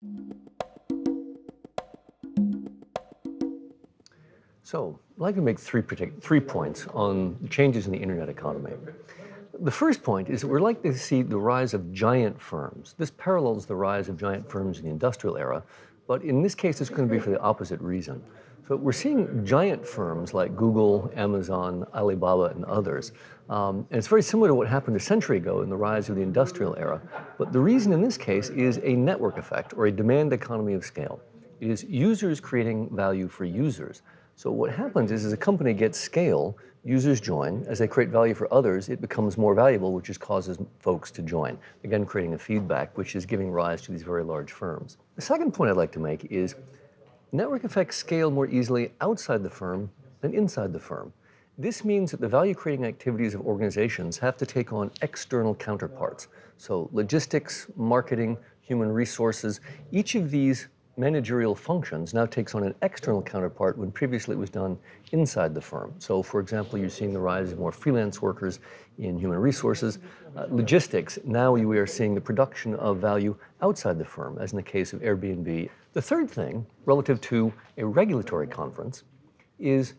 So, I'd like to make three points on the changes in the internet economy. The first point is that we're likely to see the rise of giant firms. This parallels the rise of giant firms in the industrial era, but in this case, it's going to be for the opposite reason. So we're seeing giant firms like Google, Amazon, Alibaba, and others. And it's very similar to what happened a century ago in the rise of the industrial era. But the reason in this case is a network effect or a demand economy of scale. It is users creating value for users. So what happens is as a company gets scale, users join. As they create value for others, it becomes more valuable, which causes folks to join. Again, creating a feedback, which is giving rise to these very large firms. The second point I'd like to make is network effects scale more easily outside the firm than inside the firm. This means that the value-creating activities of organizations have to take on external counterparts. So logistics, marketing, human resources, each of these managerial functions now takes on an external counterpart when previously it was done inside the firm. So for example, you're seeing the rise of more freelance workers in human resources. Logistics, now we are seeing the production of value outside the firm, as in the case of Airbnb. The third thing, relative to a regulatory conference, is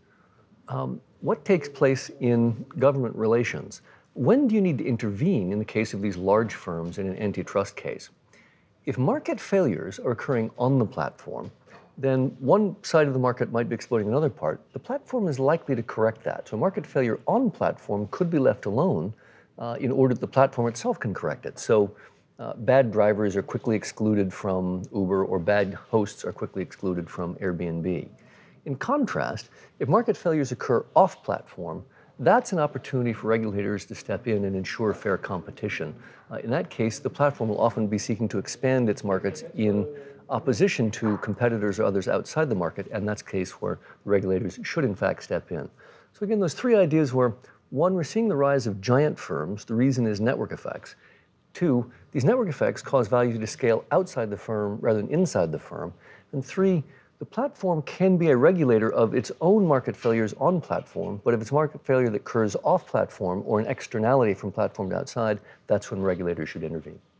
what takes place in government relations. When do you need to intervene in the case of these large firms in an antitrust case? If market failures are occurring on the platform, then one side of the market might be exploiting another part. The platform is likely to correct that. So market failure on platform could be left alone in order that the platform itself can correct it. So bad drivers are quickly excluded from Uber, or bad hosts are quickly excluded from Airbnb. In contrast, if market failures occur off platform, that's an opportunity for regulators to step in and ensure fair competition. In that case, the platform will often be seeking to expand its markets in opposition to competitors or others outside the market, and that's a case where regulators should in fact step in. So again, those three ideas were, one, we're seeing the rise of giant firms. The reason is network effects. Two, these network effects cause value to scale outside the firm rather than inside the firm. And three, the platform can be a regulator of its own market failures on platform, but if it's market failure that occurs off platform or an externality from platform to outside, that's when regulators should intervene.